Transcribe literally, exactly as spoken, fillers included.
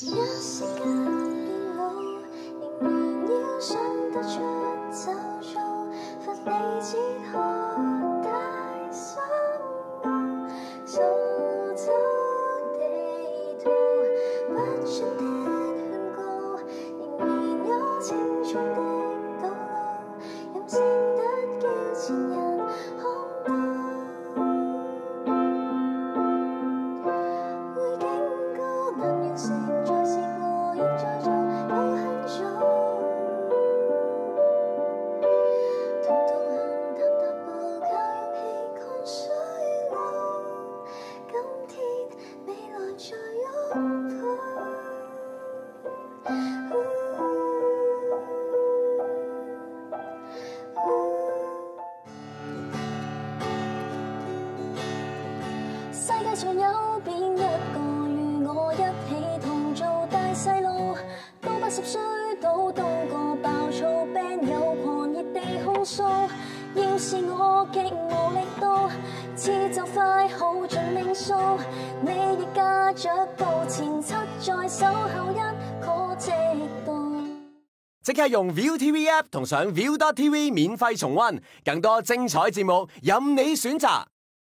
世上有边一個與我一起同做大細路，到八十歲都當個爆粗 band 有狂熱地控訴。要是我極無力到，似就快耗盡命數，你亦加着步前七，在守後一個直道。 即刻用 ViuTV App 同上 Viu dot T V 免費重溫，更多精彩節目任你選擇。